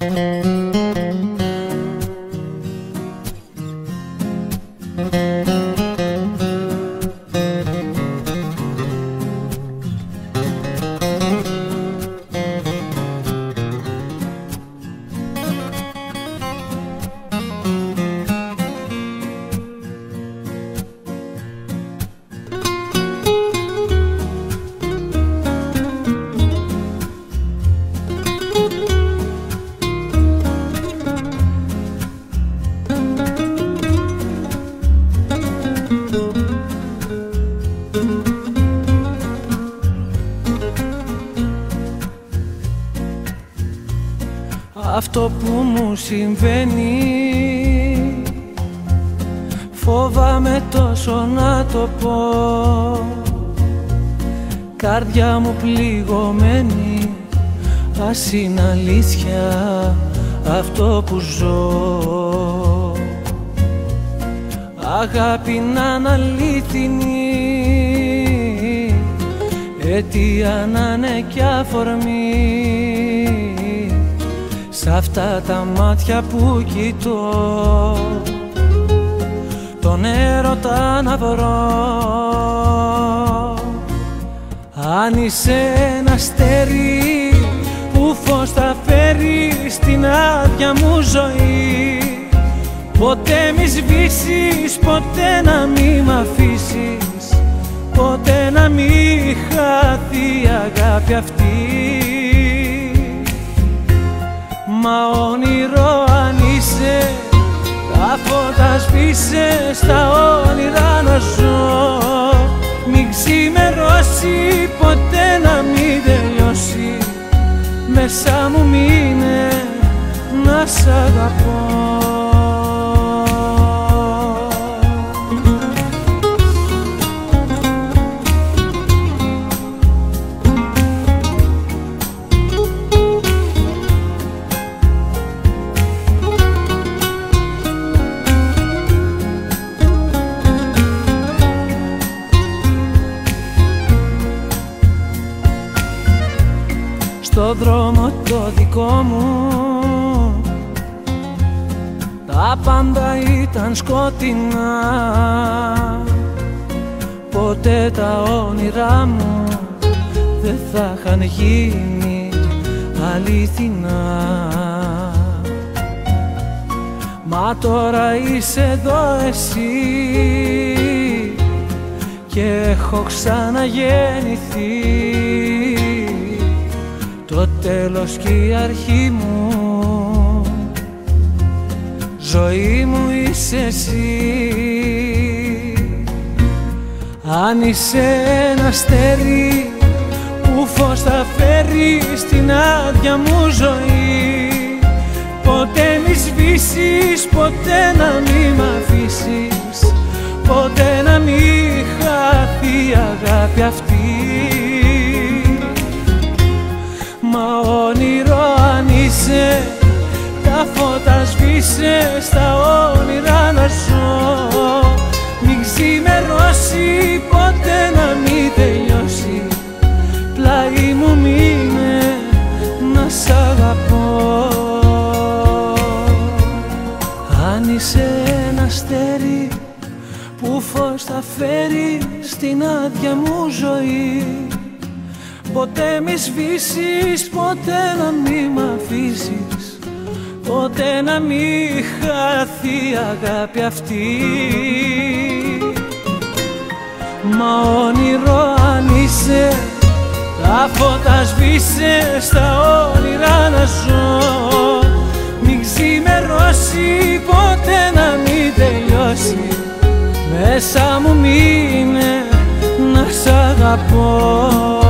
Αυτό που μου συμβαίνει φοβάμαι τόσο να το πω. Καρδιά μου πληγωμένη, ας είναι αλήθεια αυτό που ζω. Αγάπη να είναι αλήθινη, αιτία να είναι κι αφορμή. Σ' αυτά τα μάτια που κοιτώ, τον έρωτα να βρω. Αν είσαι ένα αστέρι που φως θα φέρει στην άδεια μου ζωή, ποτέ μη σβήσεις, ποτέ να μη μ' αφήσεις, ποτέ να μη χαθεί η αγάπη αυτή. Μα όνειρο αν είσαι, τα φώτα σβήσε, στα όνειρα να ζω. Μην ξημερώσει, ποτέ να μην τελειώσει, μέσα μου μείνε να σ' αγαπώ. Στο δρόμο το δικό μου τα πάντα ήταν σκοτεινά, ποτέ τα όνειρά μου δεν θα είχαν γίνει αληθινά. Μα τώρα είσαι εδώ εσύ και έχω ξαναγεννηθεί. Το τέλος και η αρχή μου, ζωή μου είσαι εσύ. Αν είσαι ένα αστέρι που φως θα φέρει στην άδεια μου ζωή, ποτέ μη σβήσεις, ποτέ να μη μ' αφήσεις, ποτέ να μη χαθεί η αγάπη αυτή. Μα όνειρο αν είσαι, τα φώτα σβήσε, στα όνειρα να ζω. Μην ξημερώσει, ποτέ να μην τελειώσει, πλάι μου μείνε να σ' αγαπώ. Αν είσαι ένα αστέρι που φως θα φέρει στην άδεια μου ζωή, ποτέ μη σβήσεις, ποτέ να μη μ' αφήσεις, ποτέ να μη χαθεί η αγάπη αυτή. Μα όνειρο αν είσαι, τα φώτα σβήσε, στα όνειρα να ζω. Μην ξημερώσει, ποτέ να μην τελειώσει, μέσα μου μείνε να σ' αγαπώ.